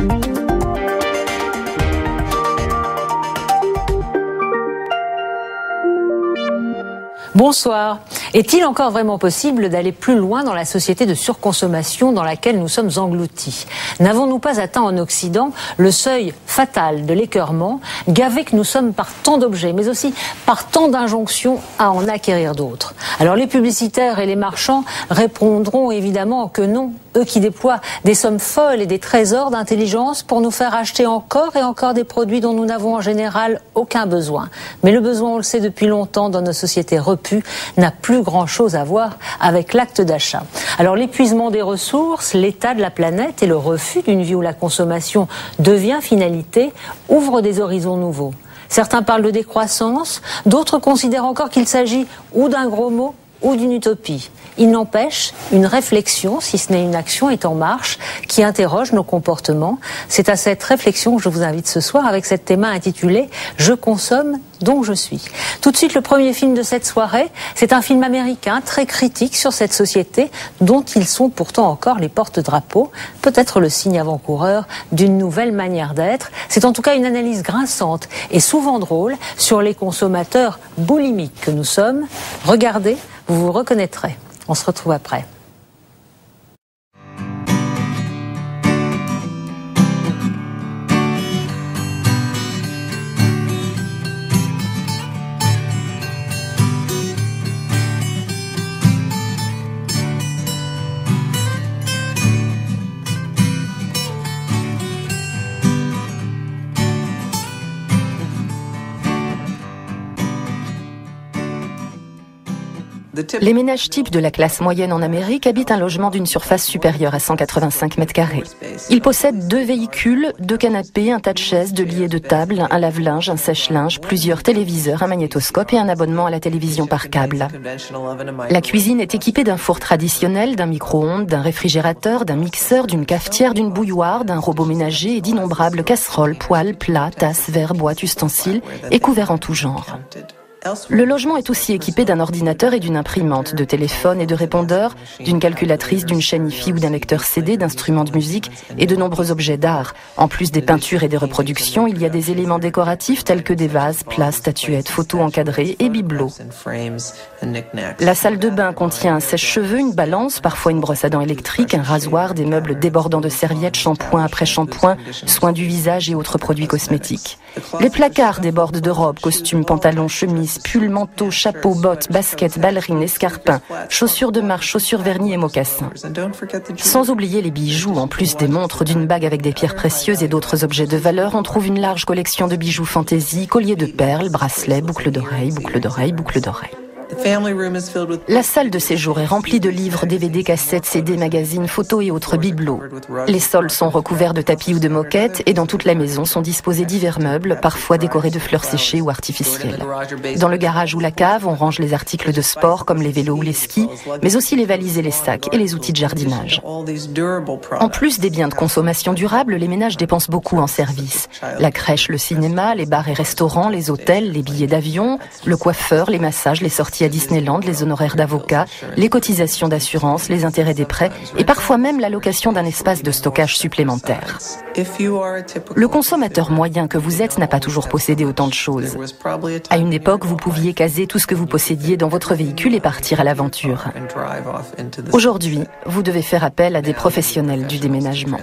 Bonsoir. Est-il encore vraiment possible d'aller plus loin dans la société de surconsommation dans laquelle nous sommes engloutis? N'avons-nous pas atteint en Occident le seuil fatal de l'écœurement, gavés que nous sommes par tant d'objets, mais aussi par tant d'injonctions à en acquérir d'autres? Alors les publicitaires et les marchands répondront évidemment que non, eux qui déploient des sommes folles et des trésors d'intelligence pour nous faire acheter encore et encore des produits dont nous n'avons en général aucun besoin. Mais le besoin, on le sait depuis longtemps dans nos sociétés repues, n'a plus grand-chose à voir avec l'acte d'achat. Alors l'épuisement des ressources, l'état de la planète et le refus d'une vie où la consommation devient finalité ouvrent des horizons nouveaux. Certains parlent de décroissance, d'autres considèrent encore qu'il s'agit ou d'un gros mot ou d'une utopie. Il n'empêche, une réflexion, si ce n'est une action, est en marche, qui interroge nos comportements. C'est à cette réflexion que je vous invite ce soir avec cette théma intitulée « Je consomme, donc je suis ». Tout de suite, le premier film de cette soirée, c'est un film américain très critique sur cette société dont ils sont pourtant encore les porte-drapeaux, peut-être le signe avant-coureur d'une nouvelle manière d'être. C'est en tout cas une analyse grinçante et souvent drôle sur les consommateurs boulimiques que nous sommes. Regardez, vous vous reconnaîtrez. On se retrouve après. Les ménages types de la classe moyenne en Amérique habitent un logement d'une surface supérieure à 185 mètres carrés. Ils possèdent 2 véhicules, 2 canapés, un tas de chaises, 2 lits et 2 tables, un lave-linge, un sèche-linge, plusieurs téléviseurs, un magnétoscope et un abonnement à la télévision par câble. La cuisine est équipée d'un four traditionnel, d'un micro-ondes, d'un réfrigérateur, d'un mixeur, d'une cafetière, d'une bouilloire, d'un robot ménager et d'innombrables casseroles, poêles, plats, tasses, verres, boîtes, ustensiles et couverts en tout genre. Le logement est aussi équipé d'un ordinateur et d'une imprimante, de téléphones et de répondeurs, d'une calculatrice, d'une chaîne hi-fi ou d'un lecteur CD, d'instruments de musique et de nombreux objets d'art. En plus des peintures et des reproductions, il y a des éléments décoratifs tels que des vases, plats, statuettes, photos encadrées et bibelots. La salle de bain contient un sèche-cheveux, une balance, parfois une brosse à dents électrique, un rasoir, des meubles débordant de serviettes, shampoing après shampoing, soins du visage et autres produits cosmétiques. Les placards débordent de robes, costumes, pantalons, chemises, pulls, manteaux, chapeaux, bottes, baskets, ballerines, escarpins, chaussures de marche, chaussures vernis et mocassins. Sans oublier les bijoux, en plus des montres, d'une bague avec des pierres précieuses et d'autres objets de valeur, on trouve une large collection de bijoux fantaisie, colliers de perles, bracelets, boucles d'oreilles, boucles d'oreilles, boucles d'oreilles. La salle de séjour est remplie de livres, DVD, cassettes, CD, magazines, photos et autres bibelots. Les sols sont recouverts de tapis ou de moquettes et dans toute la maison sont disposés divers meubles, parfois décorés de fleurs séchées ou artificielles. Dans le garage ou la cave, on range les articles de sport comme les vélos ou les skis, mais aussi les valises et les sacs et les outils de jardinage. En plus des biens de consommation durable, les ménages dépensent beaucoup en services. La crèche, le cinéma, les bars et restaurants, les hôtels, les billets d'avion, le coiffeur, les massages, les sorties à Disneyland, les honoraires d'avocats, les cotisations d'assurance, les intérêts des prêts et parfois même la location d'un espace de stockage supplémentaire. Le consommateur moyen que vous êtes n'a pas toujours possédé autant de choses. À une époque, vous pouviez caser tout ce que vous possédiez dans votre véhicule et partir à l'aventure. Aujourd'hui, vous devez faire appel à des professionnels du déménagement.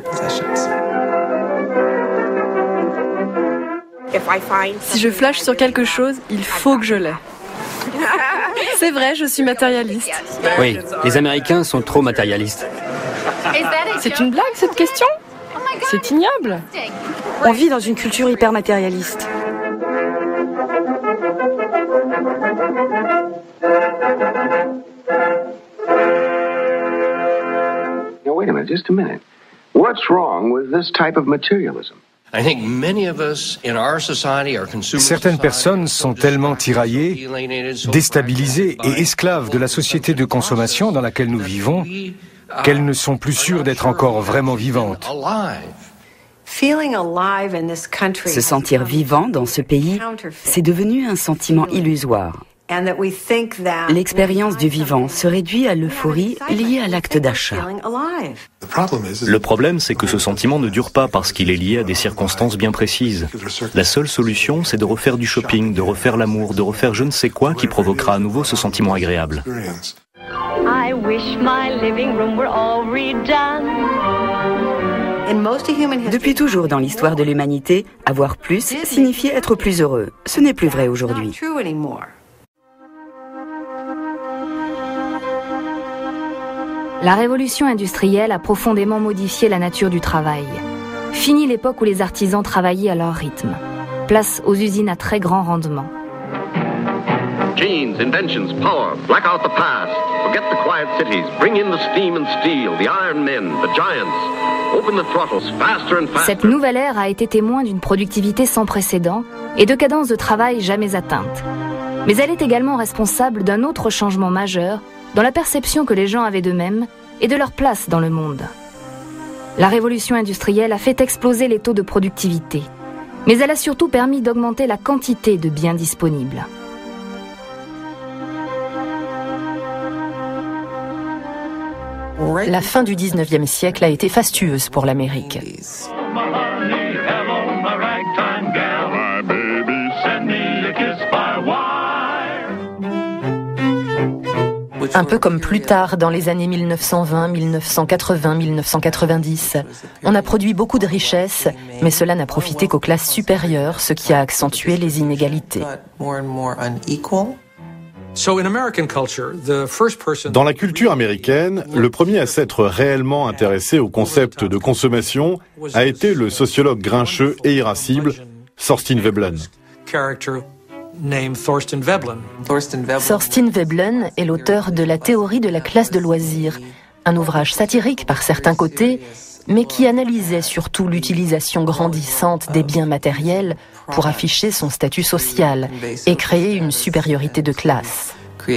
Si je flash sur quelque chose, il faut que je l'aie. C'est vrai, je suis matérialiste. Oui, les Américains sont trop matérialistes. C'est une blague, cette question ? C'est ignoble. On vit dans une culture hyper matérialiste. Now, wait a minute, just a minute. What's wrong with this type of materialism? Certaines personnes sont tellement tiraillées, déstabilisées et esclaves de la société de consommation dans laquelle nous vivons qu'elles ne sont plus sûres d'être encore vraiment vivantes. Se sentir vivant dans ce pays, c'est devenu un sentiment illusoire. L'expérience du vivant se réduit à l'euphorie liée à l'acte d'achat. Le problème, c'est que ce sentiment ne dure pas parce qu'il est lié à des circonstances bien précises. La seule solution, c'est de refaire du shopping, de refaire l'amour, de refaire je ne sais quoi qui provoquera à nouveau ce sentiment agréable. I wish my living room were all redone. Depuis toujours dans l'histoire de l'humanité, avoir plus signifiait être plus heureux. Ce n'est plus vrai aujourd'hui. La révolution industrielle a profondément modifié la nature du travail. Fini l'époque où les artisans travaillaient à leur rythme. Place aux usines à très grand rendement. Genes, inventions, power, black out the past. Forget the quiet cities. Bring in the steam and steel, the iron men, the giants. Open the throttles faster and faster. Cette nouvelle ère a été témoin d'une productivité sans précédent et de cadences de travail jamais atteintes. Mais elle est également responsable d'un autre changement majeur dans la perception que les gens avaient d'eux-mêmes et de leur place dans le monde. La révolution industrielle a fait exploser les taux de productivité, mais elle a surtout permis d'augmenter la quantité de biens disponibles. La fin du 19e siècle a été fastueuse pour l'Amérique. Un peu comme plus tard, dans les années 1920, 1980, 1990. On a produit beaucoup de richesses, mais cela n'a profité qu'aux classes supérieures, ce qui a accentué les inégalités. Dans la culture américaine, le premier à s'être réellement intéressé au concept de consommation a été le sociologue grincheux et irascible Thorstein Veblen. Thorstein Veblen est l'auteur de La théorie de la classe de loisirs, un ouvrage satirique par certains côtés, mais qui analysait surtout l'utilisation grandissante des biens matériels pour afficher son statut social et créer une supériorité de classe.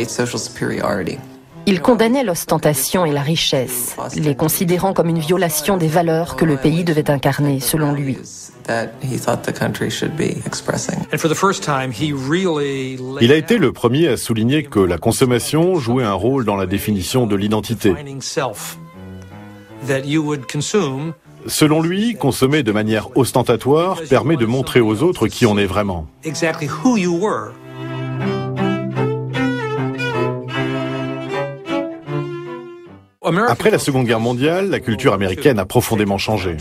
Il condamnait l'ostentation et la richesse, les considérant comme une violation des valeurs que le pays devait incarner, selon lui. Il a été le premier à souligner que la consommation jouait un rôle dans la définition de l'identité. Selon lui, consommer de manière ostentatoire permet de montrer aux autres qui on est vraiment. Après la Seconde Guerre mondiale, la culture américaine a profondément changé.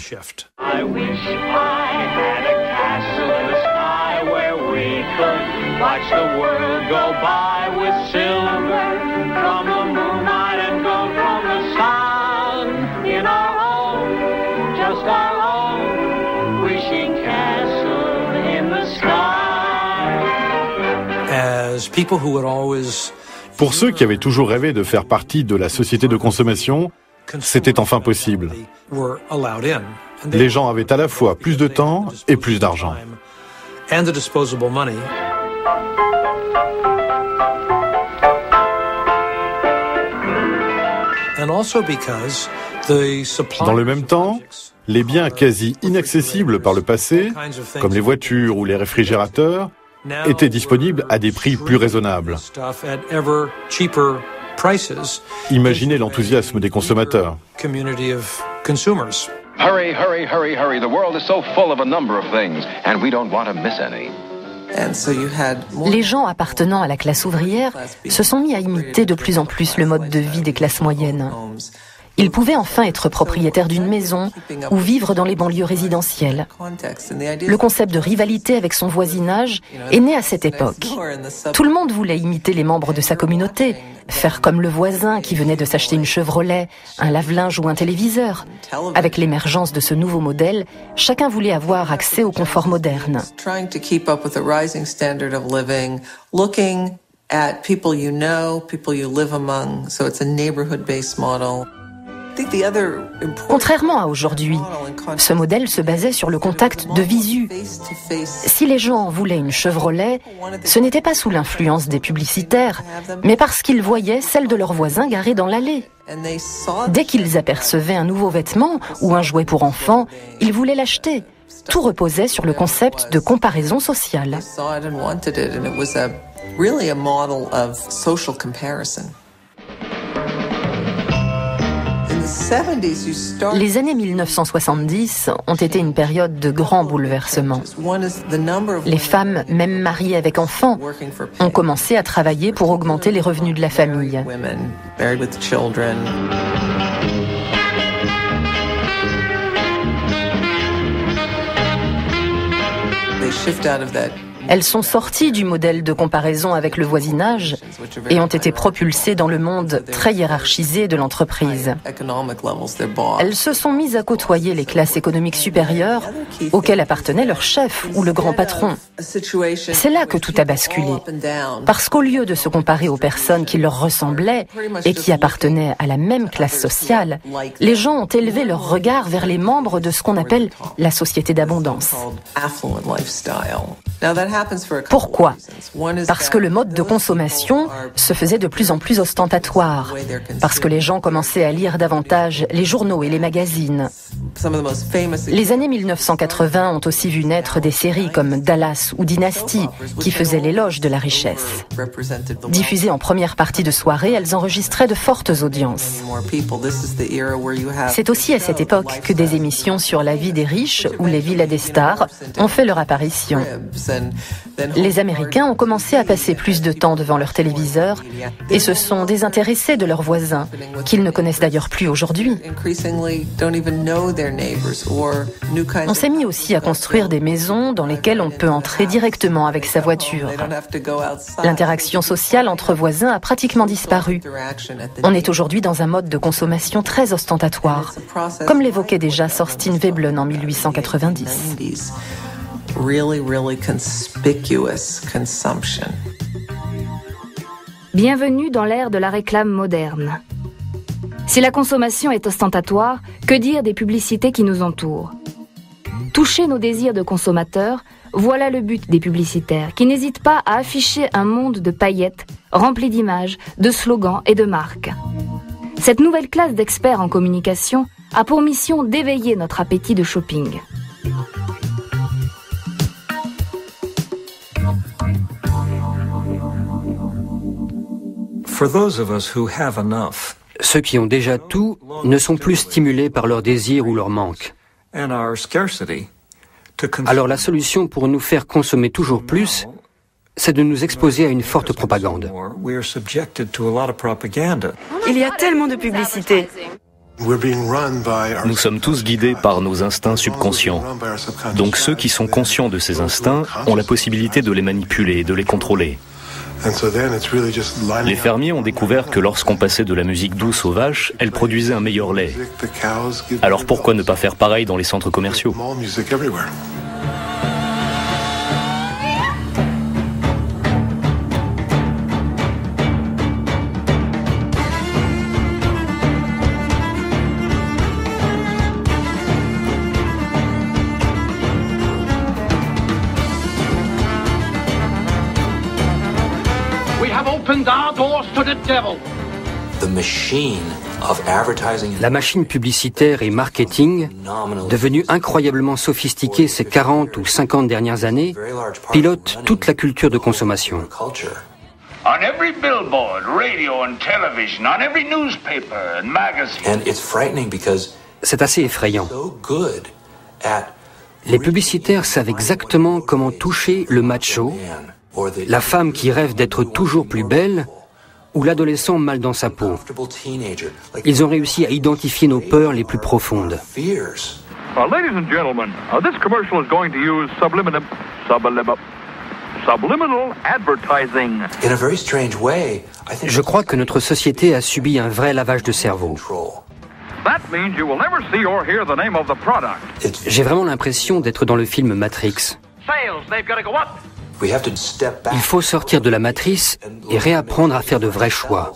Pour ceux qui avaient toujours rêvé de faire partie de la société de consommation, c'était enfin possible. Les gens avaient à la fois plus de temps et plus d'argent. Dans le même temps, les biens quasi inaccessibles par le passé, comme les voitures ou les réfrigérateurs, étaient disponibles à des prix plus raisonnables. Imaginez l'enthousiasme des consommateurs. Hurry, hurry, hurry, hurry. The world is so full of a number of things, and we don't want to miss any. Les gens appartenant à la classe ouvrière se sont mis à imiter de plus en plus le mode de vie des classes moyennes. Ils pouvaient enfin être propriétaires d'une maison ou vivre dans les banlieues résidentielles. Le concept de rivalité avec son voisinage est né à cette époque. Tout le monde voulait imiter les membres de sa communauté, faire comme le voisin qui venait de s'acheter une Chevrolet, un lave-linge ou un téléviseur. Avec l'émergence de ce nouveau modèle, chacun voulait avoir accès au confort moderne. Contrairement à aujourd'hui, ce modèle se basait sur le contact de visu. Si les gens voulaient une Chevrolet, ce n'était pas sous l'influence des publicitaires, mais parce qu'ils voyaient celle de leurs voisins garée dans l'allée. Dès qu'ils apercevaient un nouveau vêtement ou un jouet pour enfants, ils voulaient l'acheter. Tout reposait sur le concept de comparaison sociale. really a model of social comparison. Les années 1970 ont été une période de grands bouleversements. Les femmes, même mariées avec enfants, ont commencé à travailler pour augmenter les revenus de la famille. Elles sont sorties du modèle de comparaison avec le voisinage et ont été propulsées dans le monde très hiérarchisé de l'entreprise. Elles se sont mises à côtoyer les classes économiques supérieures auxquelles appartenait leur chef ou le grand patron. C'est là que tout a basculé. Parce qu'au lieu de se comparer aux personnes qui leur ressemblaient et qui appartenaient à la même classe sociale, les gens ont élevé leur regard vers les membres de ce qu'on appelle la société d'abondance. Pourquoi ? Parce que le mode de consommation se faisait de plus en plus ostentatoire, parce que les gens commençaient à lire davantage les journaux et les magazines. Les années 1980 ont aussi vu naître des séries comme Dallas ou Dynasty, qui faisaient l'éloge de la richesse. Diffusées en première partie de soirée, elles enregistraient de fortes audiences. C'est aussi à cette époque que des émissions sur la vie des riches ou les villas des stars ont fait leur apparition. Les Américains ont commencé à passer plus de temps devant leur téléviseur et se sont désintéressés de leurs voisins, qu'ils ne connaissent d'ailleurs plus aujourd'hui. On s'est mis aussi à construire des maisons dans lesquelles on peut entrer directement avec sa voiture. L'interaction sociale entre voisins a pratiquement disparu. On est aujourd'hui dans un mode de consommation très ostentatoire, comme l'évoquait déjà Thorstein Veblen en 1890. Really conspicuous consumption. Bienvenue dans l'ère de la réclame moderne. Si la consommation est ostentatoire, que dire des publicités qui nous entourent ? Toucher nos désirs de consommateurs, voilà le but des publicitaires, qui n'hésitent pas à afficher un monde de paillettes, rempli d'images, de slogans et de marques. Cette nouvelle classe d'experts en communication a pour mission d'éveiller notre appétit de shopping. Ceux qui ont déjà tout ne sont plus stimulés par leur désir ou leur manque. Alors la solution pour nous faire consommer toujours plus, c'est de nous exposer à une forte propagande. Il y a tellement de publicité. Nous sommes tous guidés par nos instincts subconscients. Donc ceux qui sont conscients de ces instincts ont la possibilité de les manipuler et de les contrôler. Les fermiers ont découvert que lorsqu'on passait de la musique douce aux vaches, elles produisaient un meilleur lait. Alors pourquoi ne pas faire pareil dans les centres commerciaux ? La machine publicitaire et marketing, devenue incroyablement sophistiquée ces 40 ou 50 dernières années, pilote toute la culture de consommation. C'est assez effrayant. Les publicitaires savent exactement comment toucher le macho, la femme qui rêve d'être toujours plus belle, ou l'adolescent mal dans sa peau. Ils ont réussi à identifier nos peurs les plus profondes. Ladies and gentlemen, this commercial is going to use subliminal advertising. Je crois que notre société a subi un vrai lavage de cerveau. J'ai vraiment l'impression d'être dans le film Matrix. Il faut sortir de la matrice et réapprendre à faire de vrais choix.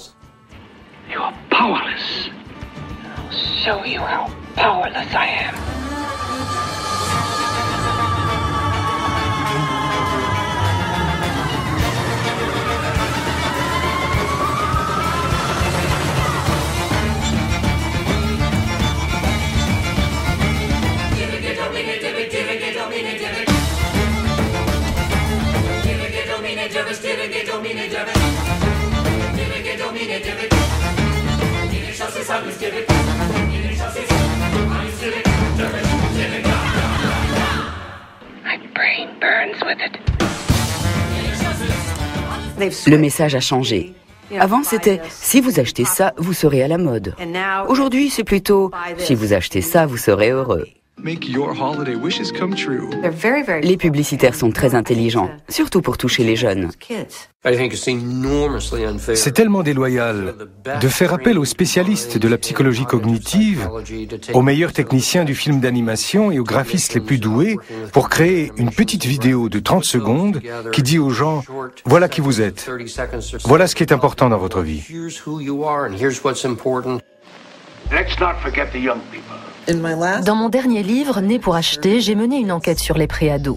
Le message a changé. Avant, c'était « si vous achetez ça, vous serez à la mode ». Aujourd'hui, c'est plutôt « si vous achetez ça, vous serez heureux ». Les publicitaires sont très intelligents, surtout pour toucher les jeunes. C'est tellement déloyal de faire appel aux spécialistes de la psychologie cognitive, aux meilleurs techniciens du film d'animation et aux graphistes les plus doués pour créer une petite vidéo de 30 secondes qui dit aux gens « Voilà qui vous êtes. Voilà ce qui est important dans votre vie. » Dans mon dernier livre, Né pour acheter, j'ai mené une enquête sur les préados.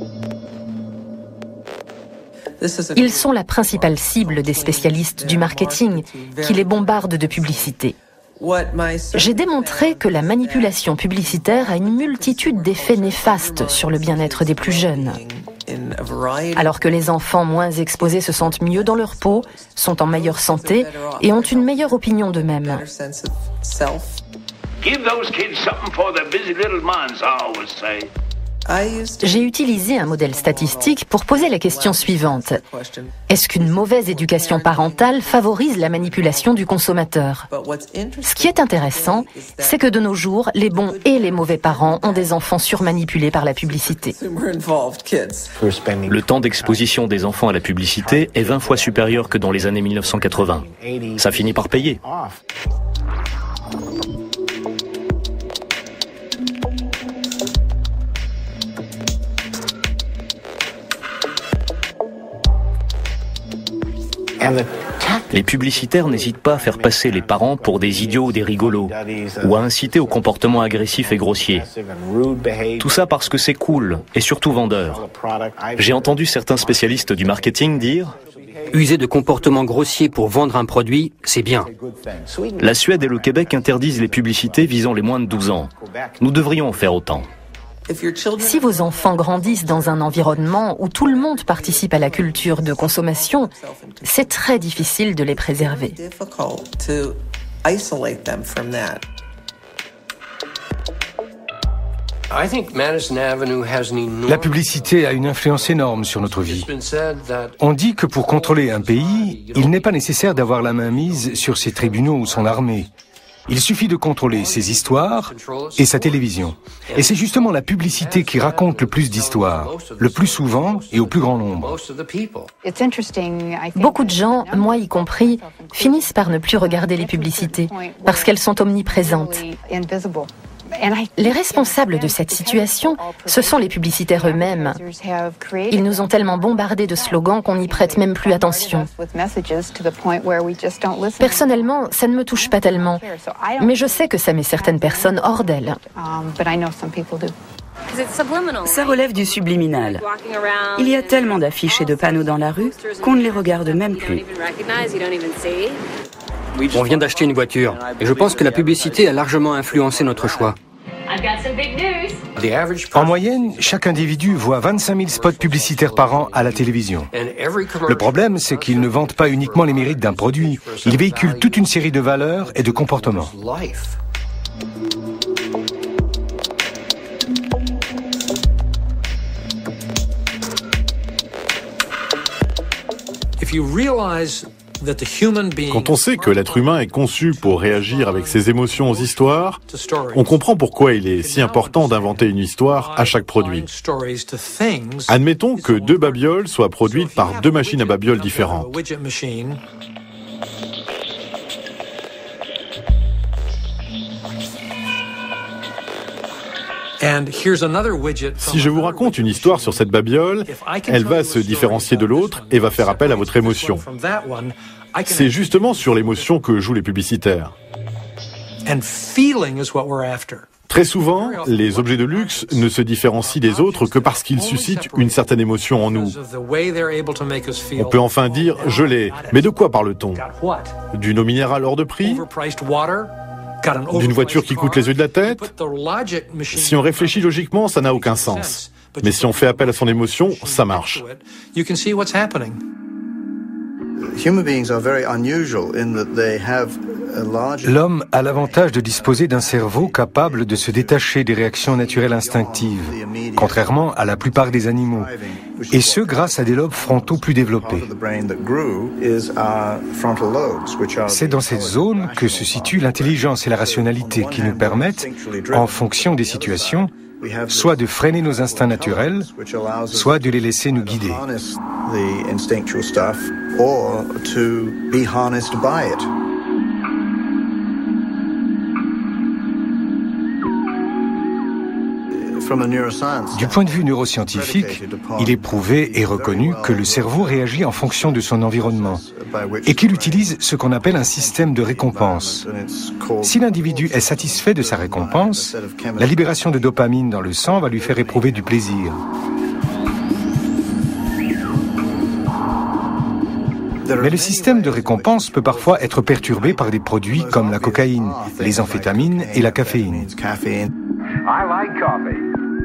Ils sont la principale cible des spécialistes du marketing qui les bombardent de publicité. J'ai démontré que la manipulation publicitaire a une multitude d'effets néfastes sur le bien-être des plus jeunes. Alors que les enfants moins exposés se sentent mieux dans leur peau, sont en meilleure santé et ont une meilleure opinion d'eux-mêmes. J'ai utilisé un modèle statistique pour poser la question suivante. Est-ce qu'une mauvaise éducation parentale favorise la manipulation du consommateur? Ce qui est intéressant, c'est que de nos jours, les bons et les mauvais parents ont des enfants surmanipulés par la publicité. Le temps d'exposition des enfants à la publicité est 20 fois supérieur que dans les années 1980. Ça finit par payer. Les publicitaires n'hésitent pas à faire passer les parents pour des idiots ou des rigolos, ou à inciter au comportement agressif et grossier. Tout ça parce que c'est cool, et surtout vendeur. J'ai entendu certains spécialistes du marketing dire « User de comportements grossiers pour vendre un produit, c'est bien. » La Suède et le Québec interdisent les publicités visant les moins de 12 ans. Nous devrions en faire autant. Si vos enfants grandissent dans un environnement où tout le monde participe à la culture de consommation, c'est très difficile de les préserver. La publicité a une influence énorme sur notre vie. On dit que pour contrôler un pays, il n'est pas nécessaire d'avoir la main mise sur ses tribunaux ou son armée. Il suffit de contrôler ses histoires et sa télévision. Et c'est justement la publicité qui raconte le plus d'histoires, le plus souvent et au plus grand nombre. Beaucoup de gens, moi y compris, finissent par ne plus regarder les publicités parce qu'elles sont omniprésentes. Les responsables de cette situation, ce sont les publicitaires eux-mêmes. Ils nous ont tellement bombardés de slogans qu'on n'y prête même plus attention. Personnellement, ça ne me touche pas tellement, mais je sais que ça met certaines personnes hors d'elles. Ça relève du subliminal. Il y a tellement d'affiches et de panneaux dans la rue qu'on ne les regarde même plus. On vient d'acheter une voiture, et je pense que la publicité a largement influencé notre choix. En moyenne, chaque individu voit 25 000 spots publicitaires par an à la télévision. Le problème, c'est qu'ils ne vendent pas uniquement les mérites d'un produit, ils véhiculent toute une série de valeurs et de comportements. Quand on sait que l'être humain est conçu pour réagir avec ses émotions aux histoires, on comprend pourquoi il est si important d'inventer une histoire à chaque produit. Admettons que 2 babioles soient produites par 2 machines à babioles différentes. Si je vous raconte une histoire sur cette babiole, elle va se différencier de l'autre et va faire appel à votre émotion. C'est justement sur l'émotion que jouent les publicitaires. Très souvent, les objets de luxe ne se différencient des autres que parce qu'ils suscitent une certaine émotion en nous. On peut enfin dire « je l'ai ». Mais de quoi parle-t-on? D'une eau minérale hors de prix? D'une voiture qui coûte les yeux de la tête? Si on réfléchit logiquement, ça n'a aucun sens. Mais si on fait appel à son émotion, ça marche. L'homme a l'avantage de disposer d'un cerveau capable de se détacher des réactions naturelles instinctives, contrairement à la plupart des animaux, et ce grâce à des lobes frontaux plus développés. C'est dans cette zone que se situent l'intelligence et la rationalité qui nous permettent, en fonction des situations, soit de freiner nos instincts naturels, soit de les laisser nous guider. Du point de vue neuroscientifique, il est prouvé et reconnu que le cerveau réagit en fonction de son environnement et qu'il utilise ce qu'on appelle un système de récompense. Si l'individu est satisfait de sa récompense, la libération de dopamine dans le sang va lui faire éprouver du plaisir. Mais le système de récompense peut parfois être perturbé par des produits comme la cocaïne, les amphétamines et la caféine. I like coffee.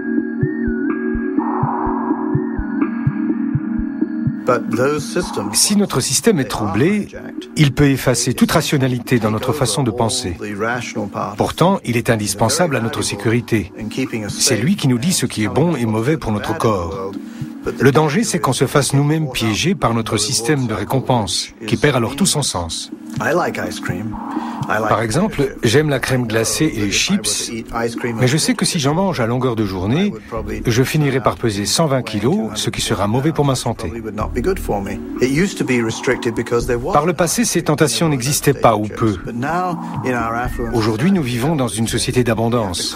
Si notre système est troublé, il peut effacer toute rationalité dans notre façon de penser. Pourtant, il est indispensable à notre sécurité. C'est lui qui nous dit ce qui est bon et mauvais pour notre corps. Le danger, c'est qu'on se fasse nous-mêmes piéger par notre système de récompense, qui perd alors tout son sens. Par exemple, j'aime la crème glacée et les chips, mais je sais que si j'en mange à longueur de journée, je finirai par peser 120 kilos, ce qui sera mauvais pour ma santé. Par le passé, ces tentations n'existaient pas ou peu. Aujourd'hui, nous vivons dans une société d'abondance.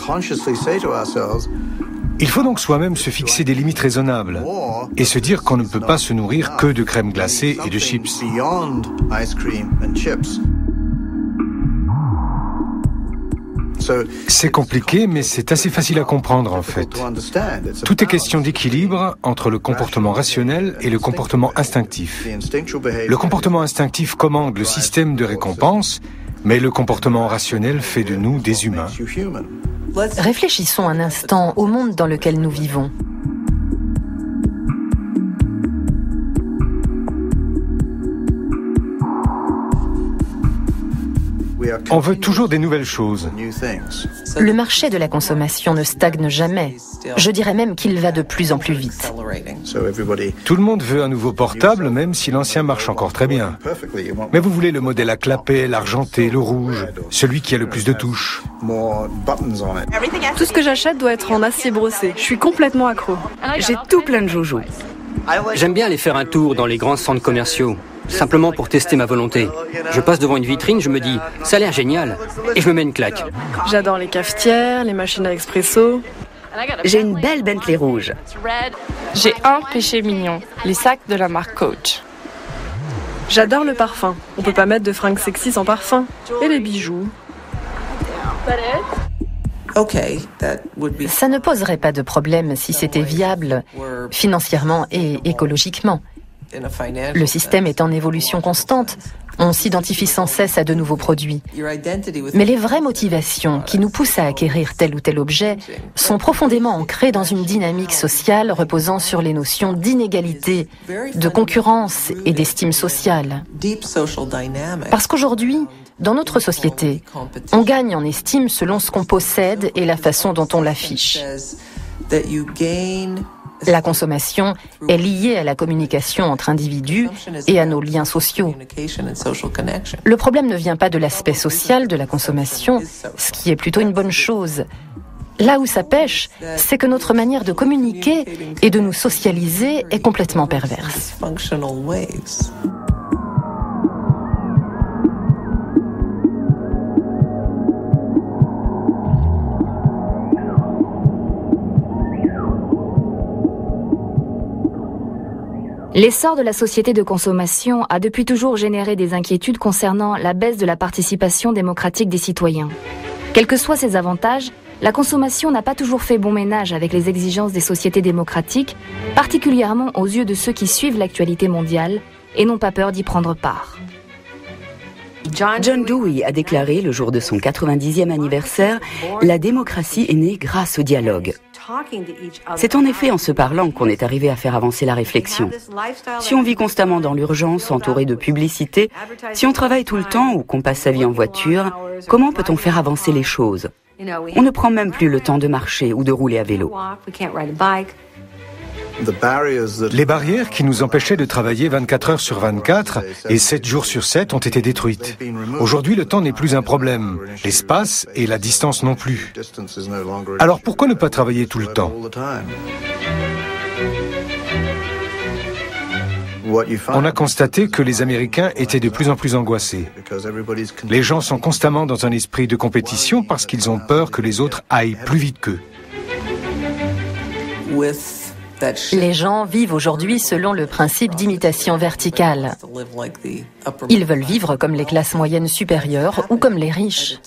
Il faut donc soi-même se fixer des limites raisonnables et se dire qu'on ne peut pas se nourrir que de crème glacée et de chips. C'est compliqué, mais c'est assez facile à comprendre en fait. Tout est question d'équilibre entre le comportement rationnel et le comportement instinctif. Le comportement instinctif commande le système de récompense, mais le comportement rationnel fait de nous des humains. Réfléchissons un instant au monde dans lequel nous vivons. On veut toujours des nouvelles choses. Le marché de la consommation ne stagne jamais. Je dirais même qu'il va de plus en plus vite. Tout le monde veut un nouveau portable, même si l'ancien marche encore très bien. Mais vous voulez le modèle à clapet, l'argenté, le rouge, celui qui a le plus de touches. Tout ce que j'achète doit être en acier brossé. Je suis complètement accro. J'ai tout plein de joujoux. J'aime bien aller faire un tour dans les grands centres commerciaux, simplement pour tester ma volonté. Je passe devant une vitrine, je me dis, ça a l'air génial, et je me mets une claque. J'adore les cafetières, les machines à expresso. J'ai une belle Bentley rouge. J'ai un péché mignon, les sacs de la marque Coach. J'adore le parfum. On peut pas mettre de fringues sexy sans parfum. Et les bijoux. Ça ne poserait pas de problème si c'était viable, financièrement et écologiquement. Le système est en évolution constante. On s'identifie sans cesse à de nouveaux produits. Mais les vraies motivations qui nous poussent à acquérir tel ou tel objet sont profondément ancrées dans une dynamique sociale reposant sur les notions d'inégalité, de concurrence et d'estime sociale. Parce qu'aujourd'hui, dans notre société, on gagne en estime selon ce qu'on possède et la façon dont on l'affiche. La consommation est liée à la communication entre individus et à nos liens sociaux. Le problème ne vient pas de l'aspect social de la consommation, ce qui est plutôt une bonne chose. Là où ça pêche, c'est que notre manière de communiquer et de nous socialiser est complètement perverse. L'essor de la société de consommation a depuis toujours généré des inquiétudes concernant la baisse de la participation démocratique des citoyens. Quels que soient ses avantages, la consommation n'a pas toujours fait bon ménage avec les exigences des sociétés démocratiques, particulièrement aux yeux de ceux qui suivent l'actualité mondiale et n'ont pas peur d'y prendre part. John Dewey a déclaré le jour de son 90e anniversaire « La démocratie est née grâce au dialogue ». C'est en effet en se parlant qu'on est arrivé à faire avancer la réflexion. Si on vit constamment dans l'urgence, entouré de publicité, si on travaille tout le temps ou qu'on passe sa vie en voiture, comment peut-on faire avancer les choses? On ne prend même plus le temps de marcher ou de rouler à vélo. Les barrières qui nous empêchaient de travailler 24 heures sur 24 et 7 jours sur 7 ont été détruites. Aujourd'hui, le temps n'est plus un problème, l'espace et la distance non plus. Alors pourquoi ne pas travailler tout le temps? On a constaté que les Américains étaient de plus en plus angoissés. Les gens sont constamment dans un esprit de compétition parce qu'ils ont peur que les autres aillent plus vite qu'eux. Les gens vivent aujourd'hui selon le principe d'imitation verticale. Ils veulent vivre comme les classes moyennes supérieures ou comme les riches.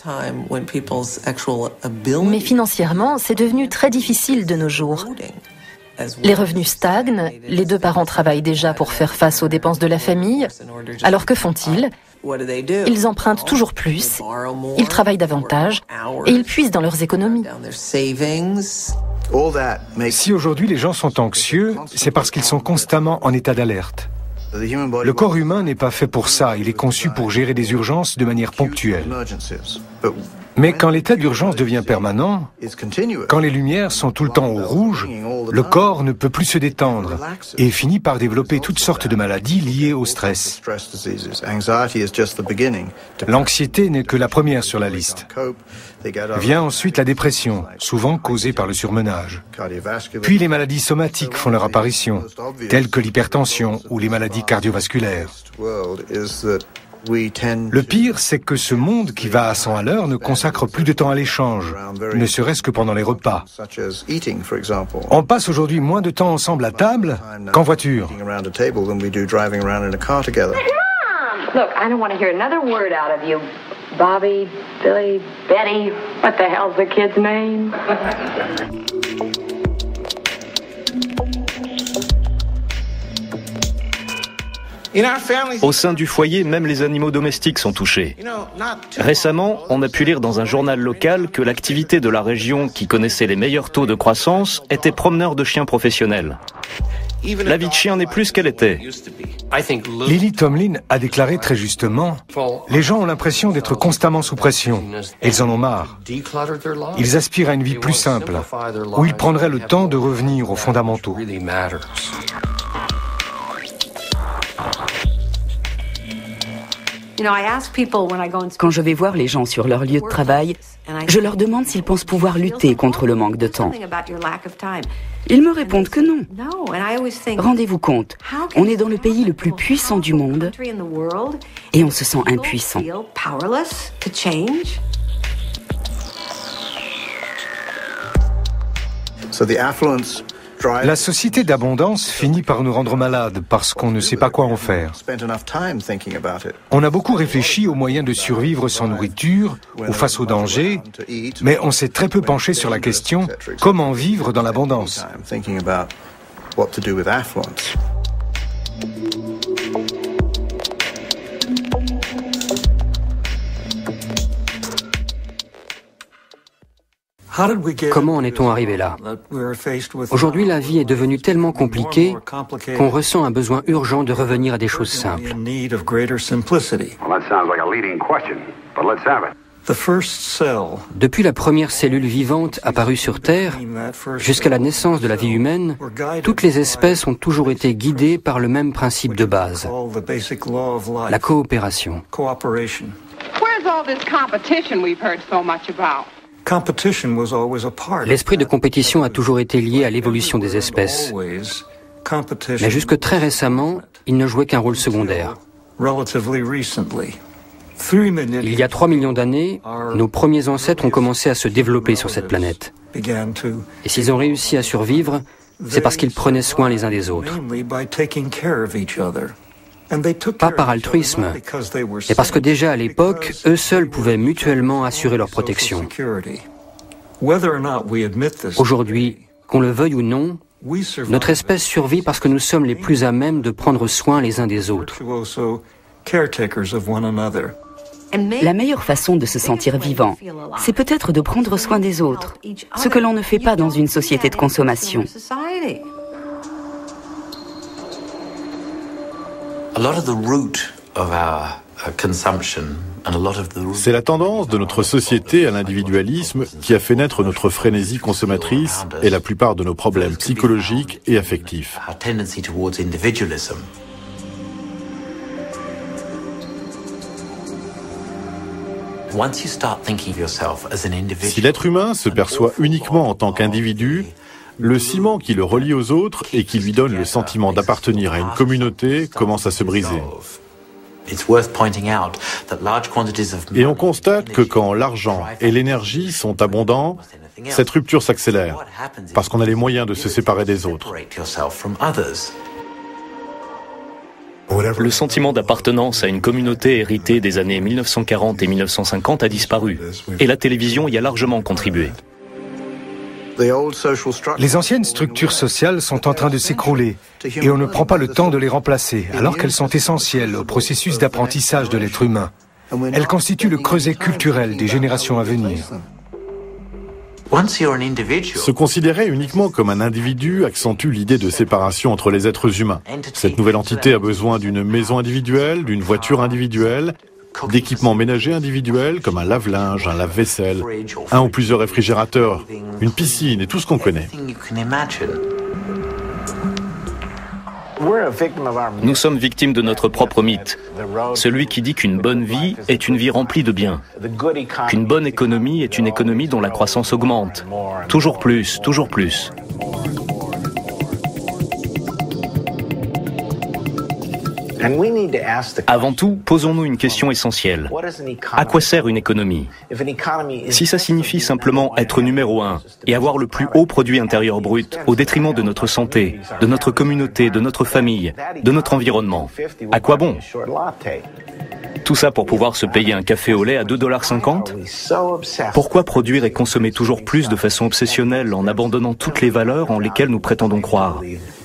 Mais financièrement, c'est devenu très difficile de nos jours. Les revenus stagnent, les deux parents travaillent déjà pour faire face aux dépenses de la famille. Alors que font-ils? Ils empruntent toujours plus, ils travaillent davantage et ils puisent dans leurs économies. Si aujourd'hui les gens sont anxieux, c'est parce qu'ils sont constamment en état d'alerte. Le corps humain n'est pas fait pour ça, il est conçu pour gérer des urgences de manière ponctuelle. Mais quand l'état d'urgence devient permanent, quand les lumières sont tout le temps au rouge, le corps ne peut plus se détendre et finit par développer toutes sortes de maladies liées au stress. L'anxiété n'est que la première sur la liste. Vient ensuite la dépression, souvent causée par le surmenage. Puis les maladies somatiques font leur apparition, telles que l'hypertension ou les maladies cardiovasculaires. Le pire, c'est que ce monde qui va à 100 à l'heure ne consacre plus de temps à l'échange, ne serait-ce que pendant les repas. On passe aujourd'hui moins de temps ensemble à table qu'en voiture. Look, I don't want to hear another word out of you. Bobby, Billy, Betty, what the hell's the kid's name? Au sein du foyer, même les animaux domestiques sont touchés. Récemment, on a pu lire dans un journal local que l'activité de la région qui connaissait les meilleurs taux de croissance était promeneur de chiens professionnels. La vie de chien n'est plus ce qu'elle était. Lily Tomlin a déclaré très justement « Les gens ont l'impression d'être constamment sous pression. Ils en ont marre. Ils aspirent à une vie plus simple, où ils prendraient le temps de revenir aux fondamentaux. » Quand je vais voir les gens sur leur lieu de travail, je leur demande s'ils pensent pouvoir lutter contre le manque de temps. Ils me répondent que non. Rendez-vous compte, on est dans le pays le plus puissant du monde et on se sent impuissant. La société d'abondance finit par nous rendre malades parce qu'on ne sait pas quoi en faire. On a beaucoup réfléchi aux moyens de survivre sans nourriture ou face aux dangers, mais on s'est très peu penché sur la question « Comment vivre dans l'abondance ?» Comment en est-on arrivé là? Aujourd'hui, la vie est devenue tellement compliquée qu'on ressent un besoin urgent de revenir à des choses simples. Depuis la première cellule vivante apparue sur Terre, jusqu'à la naissance de la vie humaine, toutes les espèces ont toujours été guidées par le même principe de base, la coopération. L'esprit de compétition a toujours été lié à l'évolution des espèces. Mais jusque très récemment, il ne jouait qu'un rôle secondaire. Il y a 3 millions d'années, nos premiers ancêtres ont commencé à se développer sur cette planète. Et s'ils ont réussi à survivre, c'est parce qu'ils prenaient soin les uns des autres. Pas par altruisme, mais parce que déjà à l'époque, eux seuls pouvaient mutuellement assurer leur protection. Aujourd'hui, qu'on le veuille ou non, notre espèce survit parce que nous sommes les plus à même de prendre soin les uns des autres. La meilleure façon de se sentir vivant, c'est peut-être de prendre soin des autres, ce que l'on ne fait pas dans une société de consommation. C'est la tendance de notre société à l'individualisme qui a fait naître notre frénésie consommatrice et la plupart de nos problèmes psychologiques et affectifs. Si l'être humain se perçoit uniquement en tant qu'individu, le ciment qui le relie aux autres et qui lui donne le sentiment d'appartenir à une communauté commence à se briser. Et on constate que quand l'argent et l'énergie sont abondants, cette rupture s'accélère, parce qu'on a les moyens de se séparer des autres. Le sentiment d'appartenance à une communauté héritée des années 1940 et 1950 a disparu, et la télévision y a largement contribué. Les anciennes structures sociales sont en train de s'écrouler et on ne prend pas le temps de les remplacer, alors qu'elles sont essentielles au processus d'apprentissage de l'être humain. Elles constituent le creuset culturel des générations à venir. Se considérer uniquement comme un individu accentue l'idée de séparation entre les êtres humains. Cette nouvelle entité a besoin d'une maison individuelle, d'une voiture individuelle, d'équipements ménagers individuels comme un lave-linge, un lave-vaisselle, un ou plusieurs réfrigérateurs, une piscine et tout ce qu'on connaît. Nous sommes victimes de notre propre mythe, celui qui dit qu'une bonne vie est une vie remplie de biens, qu'une bonne économie est une économie dont la croissance augmente, toujours plus, toujours plus. Avant tout, posons-nous une question essentielle. À quoi sert une économie? Si ça signifie simplement être numéro 1 et avoir le plus haut produit intérieur brut au détriment de notre santé, de notre communauté, de notre famille, de notre environnement, à quoi bon? Tout ça pour pouvoir se payer un café au lait à 2,50 $? Pourquoi produire et consommer toujours plus de façon obsessionnelle en abandonnant toutes les valeurs en lesquelles nous prétendons croire?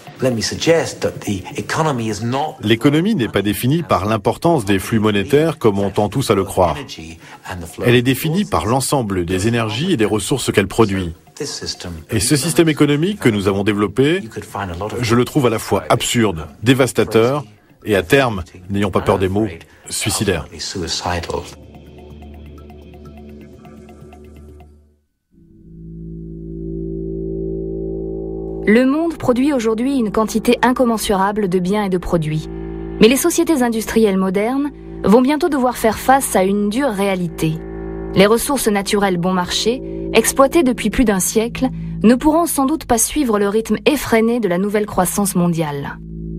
L'économie n'est pas définie par l'importance des flux monétaires comme on tend tous à le croire. Elle est définie par l'ensemble des énergies et des ressources qu'elle produit. Et ce système économique que nous avons développé, je le trouve à la fois absurde, dévastateur et à terme, n'ayons pas peur des mots, suicidaire. Le monde produit aujourd'hui une quantité incommensurable de biens et de produits. Mais les sociétés industrielles modernes vont bientôt devoir faire face à une dure réalité. Les ressources naturelles bon marché, exploitées depuis plus d'un siècle, ne pourront sans doute pas suivre le rythme effréné de la nouvelle croissance mondiale.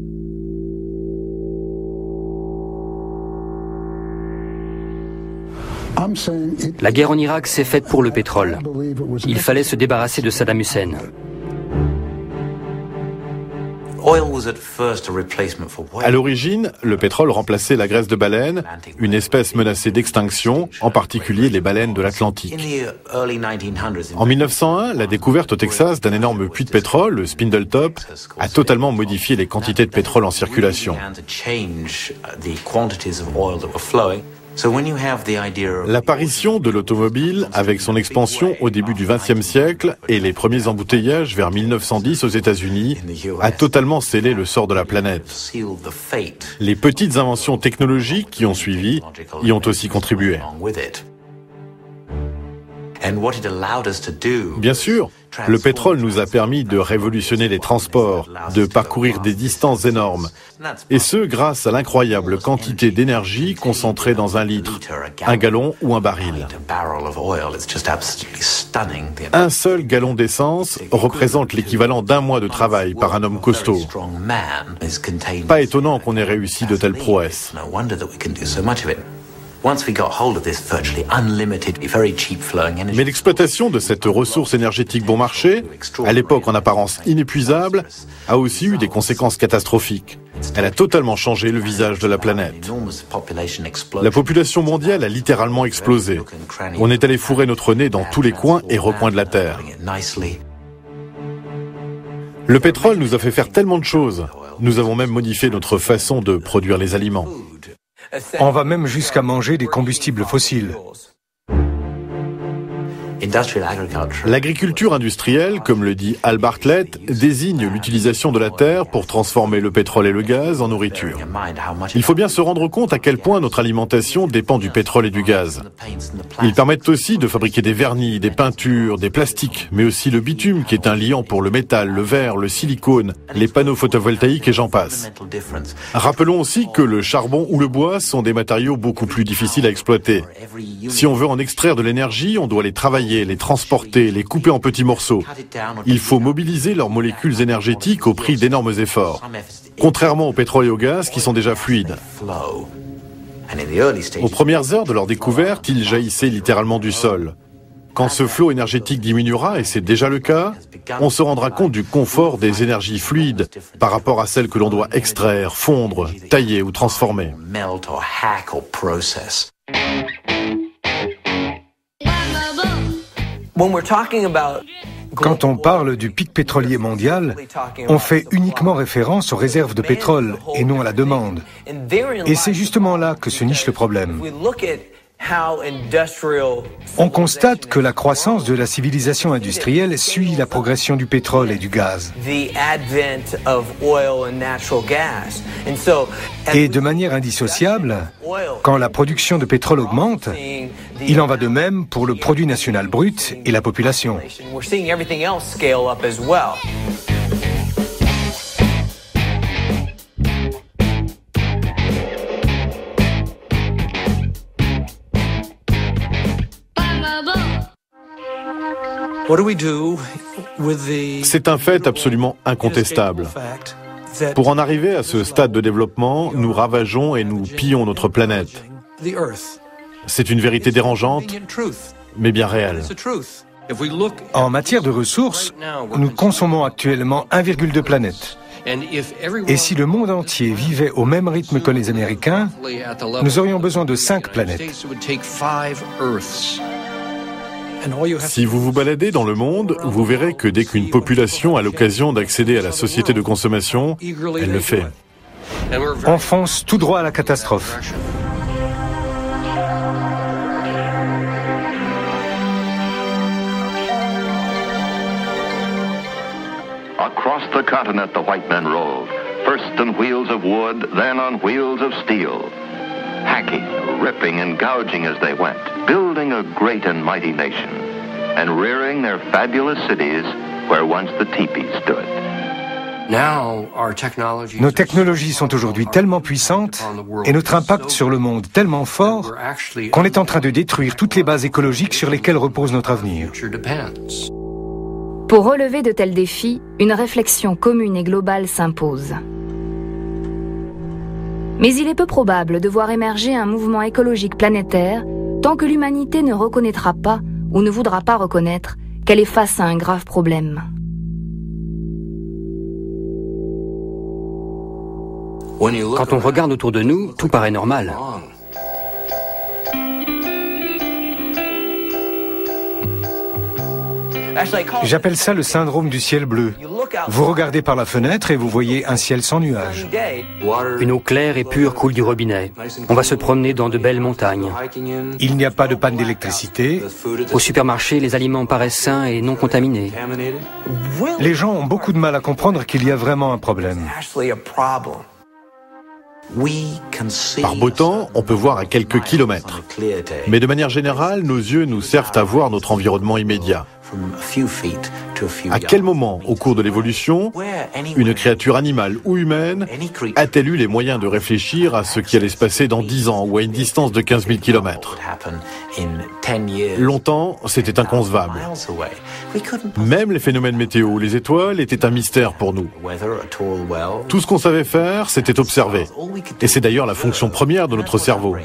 La guerre en Irak s'est faite pour le pétrole. Il fallait se débarrasser de Saddam Hussein. À l'origine, le pétrole remplaçait la graisse de baleine, une espèce menacée d'extinction, en particulier les baleines de l'Atlantique. En 1901, la découverte au Texas d'un énorme puits de pétrole, le Spindletop, a totalement modifié les quantités de pétrole en circulation. L'apparition de l'automobile, avec son expansion au début du XXe siècle et les premiers embouteillages vers 1910 aux États-Unis, a totalement scellé le sort de la planète. Les petites inventions technologiques qui ont suivi y ont aussi contribué. Bien sûr, le pétrole nous a permis de révolutionner les transports, de parcourir des distances énormes, et ce grâce à l'incroyable quantité d'énergie concentrée dans un litre, un gallon ou un baril. Un seul gallon d'essence représente l'équivalent d'un mois de travail par un homme costaud. Pas étonnant qu'on ait réussi de telles prouesses. Mais l'exploitation de cette ressource énergétique bon marché, à l'époque en apparence inépuisable, a aussi eu des conséquences catastrophiques. Elle a totalement changé le visage de la planète. La population mondiale a littéralement explosé. On est allé fourrer notre nez dans tous les coins et recoins de la Terre. Le pétrole nous a fait faire tellement de choses. Nous avons même modifié notre façon de produire les aliments. On va même jusqu'à manger des combustibles fossiles. L'agriculture industrielle, comme le dit Al Bartlett, désigne l'utilisation de la terre pour transformer le pétrole et le gaz en nourriture. Il faut bien se rendre compte à quel point notre alimentation dépend du pétrole et du gaz. Ils permettent aussi de fabriquer des vernis, des peintures, des plastiques, mais aussi le bitume qui est un liant pour le métal, le verre, le silicone, les panneaux photovoltaïques et j'en passe. Rappelons aussi que le charbon ou le bois sont des matériaux beaucoup plus difficiles à exploiter. Si on veut en extraire de l'énergie, on doit les travailler, les transporter, les couper en petits morceaux. Il faut mobiliser leurs molécules énergétiques au prix d'énormes efforts, contrairement au pétrole et au gaz qui sont déjà fluides. Aux premières heures de leur découverte, ils jaillissaient littéralement du sol. Quand ce flot énergétique diminuera, et c'est déjà le cas, on se rendra compte du confort des énergies fluides par rapport à celles que l'on doit extraire, fondre, tailler ou transformer. Quand on parle du pic pétrolier mondial, on fait uniquement référence aux réserves de pétrole et non à la demande. Et c'est justement là que se niche le problème. On constate que la croissance de la civilisation industrielle suit la progression du pétrole et du gaz. Et de manière indissociable, quand la production de pétrole augmente, il en va de même pour le produit national brut et la population. C'est un fait absolument incontestable. Pour en arriver à ce stade de développement, nous ravageons et nous pillons notre planète. C'est une vérité dérangeante, mais bien réelle. En matière de ressources, nous consommons actuellement 1,2 planètes. Et si le monde entier vivait au même rythme que les Américains, nous aurions besoin de 5 planètes. Si vous vous baladez dans le monde, vous verrez que dès qu'une population a l'occasion d'accéder à la société de consommation, elle le fait. On fonce tout droit à la catastrophe. Across the continent the white men rolled, first on wheels of wood, then on wheels of steel. Hacking, ripping and gouging as they went, building a great and mighty nation, and rearing their fabulous cities where once the teepees stood. Nos technologies sont aujourd'hui tellement puissantes et notre impact sur le monde tellement fort qu'on est en train de détruire toutes les bases écologiques sur lesquelles repose notre avenir. Pour relever de tels défis, une réflexion commune et globale s'impose. Mais il est peu probable de voir émerger un mouvement écologique planétaire tant que l'humanité ne reconnaîtra pas ou ne voudra pas reconnaître qu'elle est face à un grave problème. Quand on regarde autour de nous, tout paraît normal. J'appelle ça le syndrome du ciel bleu. Vous regardez par la fenêtre et vous voyez un ciel sans nuages. Une eau claire et pure coule du robinet. On va se promener dans de belles montagnes. Il n'y a pas de panne d'électricité. Au supermarché, les aliments paraissent sains et non contaminés. Les gens ont beaucoup de mal à comprendre qu'il y a vraiment un problème. Par beau temps, on peut voir à quelques kilomètres. Mais de manière générale, nos yeux nous servent à voir notre environnement immédiat. À quel moment, au cours de l'évolution, une créature animale ou humaine a-t-elle eu les moyens de réfléchir à ce qui allait se passer dans 10 ans ou à une distance de 15 000 kilomètres ? Longtemps, c'était inconcevable. Même les phénomènes météo ou les étoiles étaient un mystère pour nous. Tout ce qu'on savait faire, c'était observer. Et c'est d'ailleurs la fonction première de notre cerveau.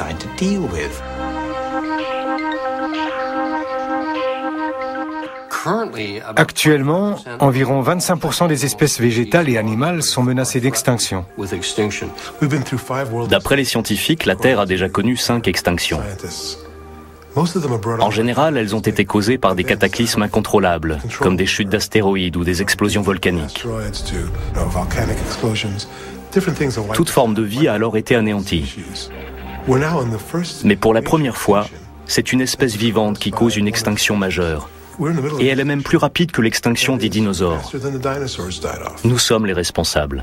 Actuellement, environ 25% des espèces végétales et animales sont menacées d'extinction. D'après les scientifiques, la Terre a déjà connu 5 extinctions. En général, elles ont été causées par des cataclysmes incontrôlables, comme des chutes d'astéroïdes ou des explosions volcaniques. Toute forme de vie a alors été anéantie. Mais pour la première fois, c'est une espèce vivante qui cause une extinction majeure. Et elle est même plus rapide que l'extinction des dinosaures. Nous sommes les responsables.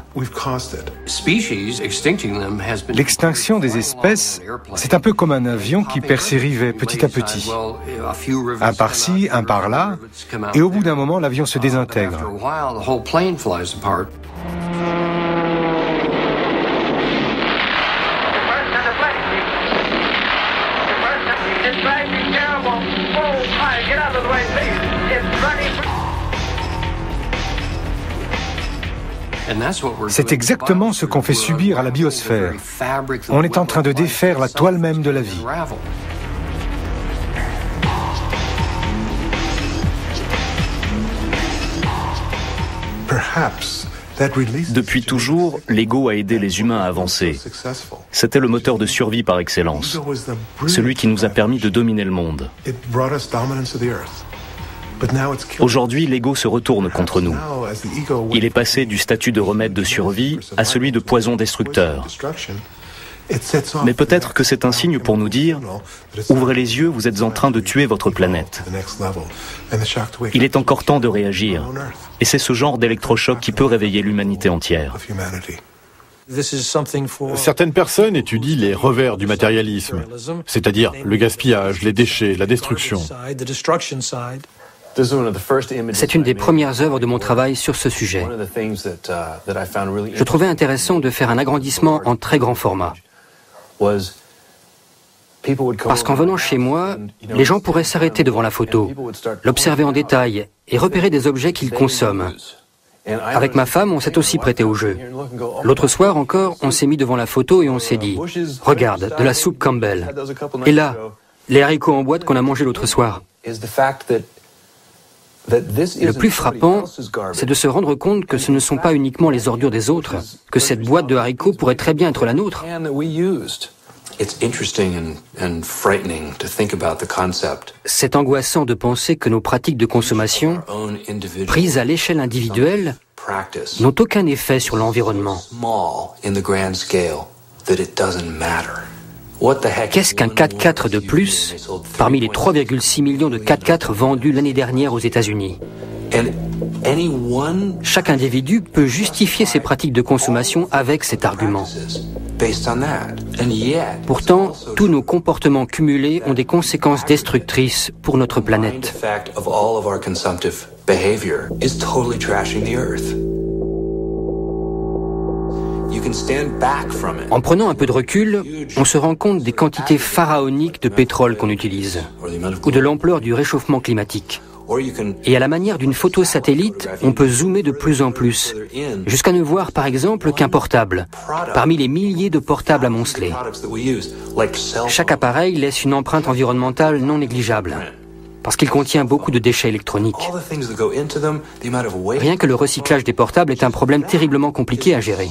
L'extinction des espèces, c'est un peu comme un avion qui perd ses rivets petit à petit. Un par-ci, un par-là, et au bout d'un moment, l'avion se désintègre. C'est exactement ce qu'on fait subir à la biosphère. On est en train de défaire la toile même de la vie. Depuis toujours, l'ego a aidé les humains à avancer. C'était le moteur de survie par excellence, celui qui nous a permis de dominer le monde. Aujourd'hui, l'ego se retourne contre nous. Il est passé du statut de remède de survie à celui de poison destructeur. Mais peut-être que c'est un signe pour nous dire « Ouvrez les yeux, vous êtes en train de tuer votre planète ». Il est encore temps de réagir. Et c'est ce genre d'électrochoc qui peut réveiller l'humanité entière. Certaines personnes étudient les revers du matérialisme, c'est-à-dire le gaspillage, les déchets, la destruction. C'est une des premières œuvres de mon travail sur ce sujet. Je trouvais intéressant de faire un agrandissement en très grand format. Parce qu'en venant chez moi, les gens pourraient s'arrêter devant la photo, l'observer en détail et repérer des objets qu'ils consomment. Avec ma femme, on s'est aussi prêté au jeu. L'autre soir encore, on s'est mis devant la photo et on s'est dit « Regarde, de la soupe Campbell. Et là, les haricots en boîte qu'on a mangés l'autre soir. » Le plus frappant, c'est de se rendre compte que ce ne sont pas uniquement les ordures des autres, que cette boîte de haricots pourrait très bien être la nôtre. C'est angoissant de penser que nos pratiques de consommation, prises à l'échelle individuelle, n'ont aucun effet sur l'environnement. Qu'est-ce qu'un 4x4 de plus parmi les 3,6 millions de 4x4 vendus l'année dernière aux États-Unis? Chaque individu peut justifier ses pratiques de consommation avec cet argument. Pourtant, tous nos comportements cumulés ont des conséquences destructrices pour notre planète. En prenant un peu de recul, on se rend compte des quantités pharaoniques de pétrole qu'on utilise, ou de l'ampleur du réchauffement climatique. Et à la manière d'une photo satellite, on peut zoomer de plus en plus, jusqu'à ne voir par exemple qu'un portable, parmi les milliers de portables amoncelés. Chaque appareil laisse une empreinte environnementale non négligeable, parce qu'il contient beaucoup de déchets électroniques. Rien que le recyclage des portables est un problème terriblement compliqué à gérer.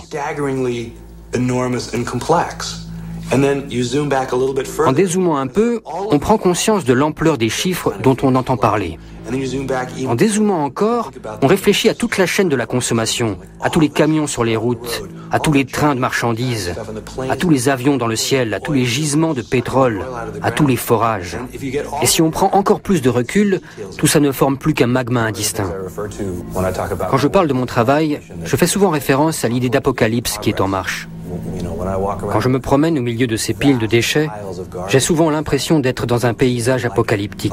En dézoomant un peu, on prend conscience de l'ampleur des chiffres dont on entend parler. En dézoomant encore, on réfléchit à toute la chaîne de la consommation, à tous les camions sur les routes, à tous les trains de marchandises, à tous les avions dans le ciel, à tous les gisements de pétrole, à tous les forages. Et si on prend encore plus de recul, tout ça ne forme plus qu'un magma indistinct. Quand je parle de mon travail, je fais souvent référence à l'idée d'apocalypse qui est en marche. Quand je me promène au milieu de ces piles de déchets, j'ai souvent l'impression d'être dans un paysage apocalyptique.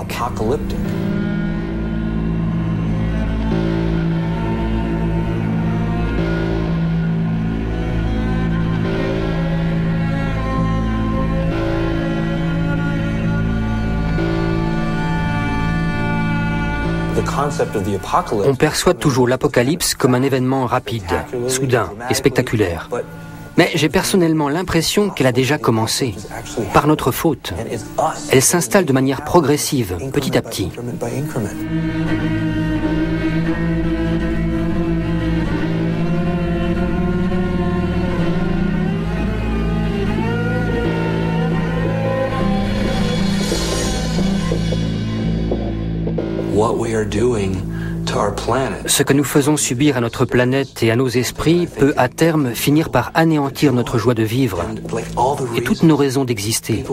On perçoit toujours l'apocalypse comme un événement rapide, soudain et spectaculaire. Mais j'ai personnellement l'impression qu'elle a déjà commencé, par notre faute. Elle s'installe de manière progressive, petit à petit. Ce que nous faisons subir à notre planète et à nos esprits peut à terme finir par anéantir notre joie de vivre et toutes nos raisons d'exister.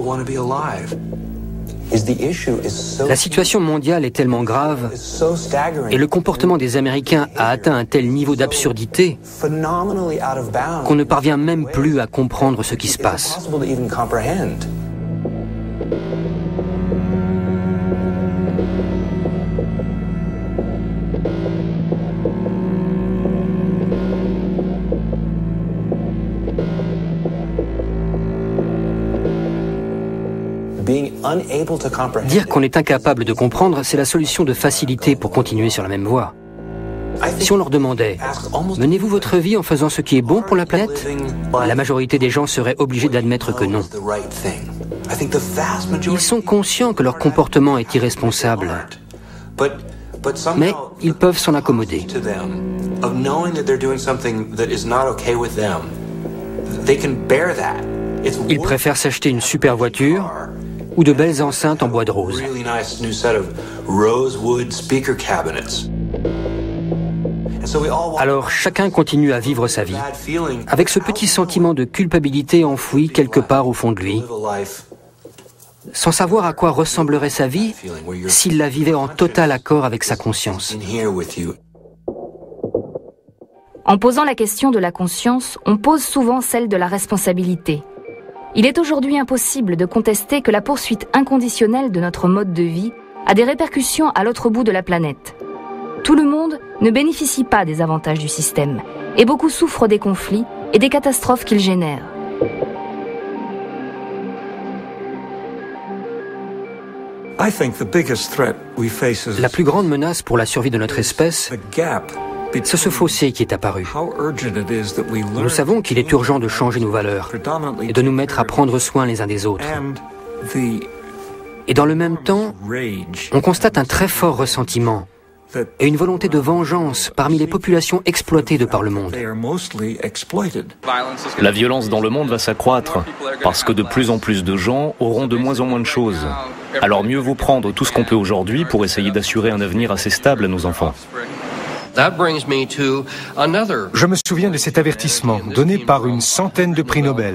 La situation mondiale est tellement grave et le comportement des Américains a atteint un tel niveau d'absurdité qu'on ne parvient même plus à comprendre ce qui se passe. Dire qu'on est incapable de comprendre, c'est la solution de facilité pour continuer sur la même voie. Si on leur demandait « Menez-vous votre vie en faisant ce qui est bon pour la planète ?», la majorité des gens seraient obligés d'admettre que non. Ils sont conscients que leur comportement est irresponsable, mais ils peuvent s'en accommoder. Ils préfèrent s'acheter une super voiture ou de belles enceintes en bois de rose. Alors chacun continue à vivre sa vie, avec ce petit sentiment de culpabilité enfoui quelque part au fond de lui, sans savoir à quoi ressemblerait sa vie s'il la vivait en total accord avec sa conscience. En posant la question de la conscience, on pose souvent celle de la responsabilité. Il est aujourd'hui impossible de contester que la poursuite inconditionnelle de notre mode de vie a des répercussions à l'autre bout de la planète. Tout le monde ne bénéficie pas des avantages du système, et beaucoup souffrent des conflits et des catastrophes qu'il génère. La plus grande menace pour la survie de notre espèce, c'est ce fossé qui est apparu. Nous savons qu'il est urgent de changer nos valeurs et de nous mettre à prendre soin les uns des autres. Et dans le même temps, on constate un très fort ressentiment et une volonté de vengeance parmi les populations exploitées de par le monde. La violence dans le monde va s'accroître parce que de plus en plus de gens auront de moins en moins de choses. Alors mieux vaut prendre tout ce qu'on peut aujourd'hui pour essayer d'assurer un avenir assez stable à nos enfants. Je me souviens de cet avertissement donné par une centaine de prix Nobel.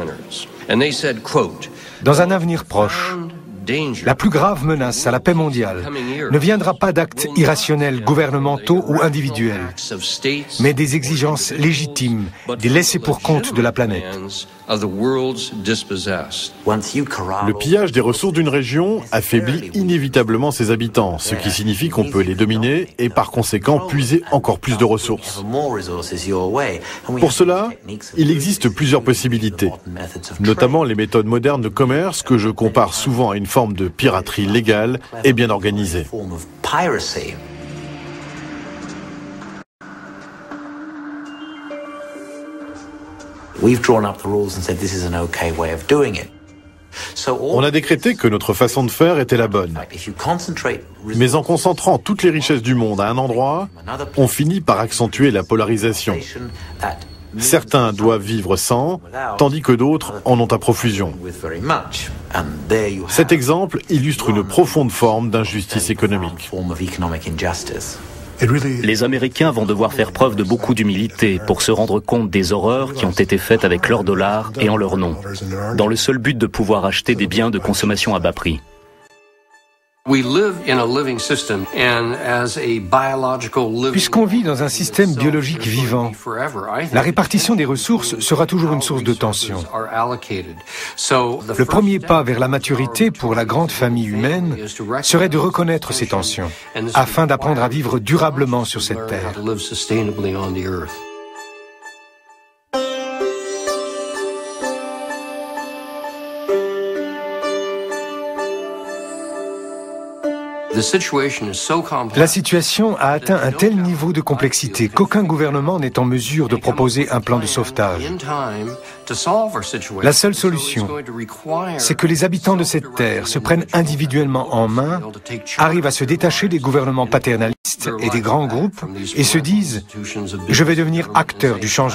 Dans un avenir proche, la plus grave menace à la paix mondiale ne viendra pas d'actes irrationnels gouvernementaux ou individuels, mais des exigences légitimes des laissés-pour-compte de la planète. Le pillage des ressources d'une région affaiblit inévitablement ses habitants, ce qui signifie qu'on peut les dominer et par conséquent puiser encore plus de ressources. Pour cela, il existe plusieurs possibilités, notamment les méthodes modernes de commerce que je compare souvent à une forme de piraterie légale et bien organisée. On a décrété que notre façon de faire était la bonne. Mais en concentrant toutes les richesses du monde à un endroit, on finit par accentuer la polarisation. Certains doivent vivre sans, tandis que d'autres en ont à profusion. Cet exemple illustre une profonde forme d'injustice économique. Les Américains vont devoir faire preuve de beaucoup d'humilité pour se rendre compte des horreurs qui ont été faites avec leurs dollars et en leur nom, dans le seul but de pouvoir acheter des biens de consommation à bas prix. Puisqu'on vit dans un système biologique vivant, la répartition des ressources sera toujours une source de tension. Le premier pas vers la maturité pour la grande famille humaine serait de reconnaître ces tensions, afin d'apprendre à vivre durablement sur cette terre. La situation a atteint un tel niveau de complexité qu'aucun gouvernement n'est en mesure de proposer un plan de sauvetage. La seule solution, c'est que les habitants de cette terre se prennent individuellement en main, arrivent à se détacher des gouvernements paternalistes et des grands groupes et se disent « Je vais devenir acteur du changement ».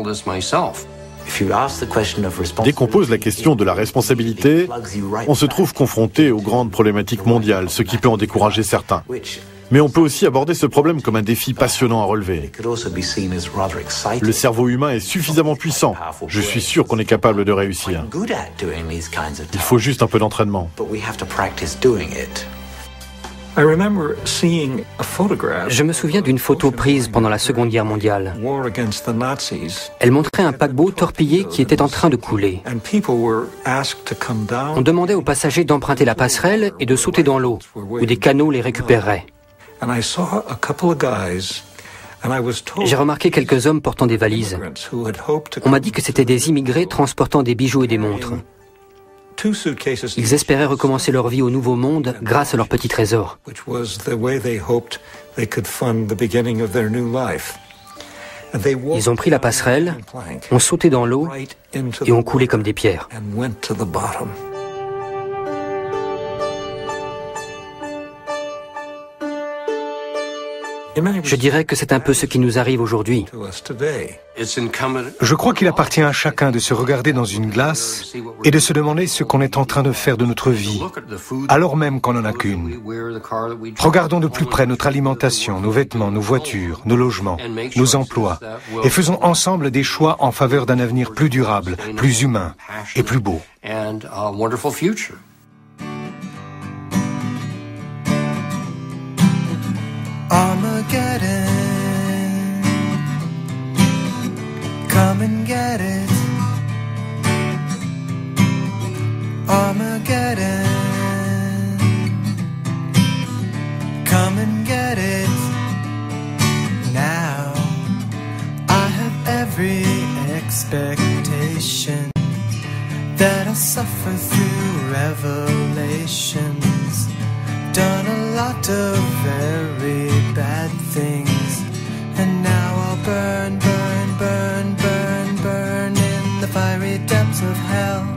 Dès qu'on pose la question de la responsabilité, on se trouve confronté aux grandes problématiques mondiales, ce qui peut en décourager certains. Mais on peut aussi aborder ce problème comme un défi passionnant à relever. Le cerveau humain est suffisamment puissant. Je suis sûr qu'on est capable de réussir. Il faut juste un peu d'entraînement. Je me souviens d'une photo prise pendant la Seconde Guerre mondiale. Elle montrait un paquebot torpillé qui était en train de couler. On demandait aux passagers d'emprunter la passerelle et de sauter dans l'eau, où des canots les récupéreraient. J'ai remarqué quelques hommes portant des valises. On m'a dit que c'étaient des immigrés transportant des bijoux et des montres. Ils espéraient recommencer leur vie au Nouveau Monde grâce à leurs petits trésors. Ils ont pris la passerelle, ont sauté dans l'eau et ont coulé comme des pierres. Je dirais que c'est un peu ce qui nous arrive aujourd'hui. Je crois qu'il appartient à chacun de se regarder dans une glace et de se demander ce qu'on est en train de faire de notre vie, alors même qu'on n'en a qu'une. Regardons de plus près notre alimentation, nos vêtements, nos voitures, nos logements, nos emplois, et faisons ensemble des choix en faveur d'un avenir plus durable, plus humain et plus beau. Armageddon, come and get it. Armageddon, come and get it. Now I have every expectation that I'll suffer through revelations. Done a lot of very bad things, and now I'll burn, burn, burn, burn, burn in the fiery depths of hell.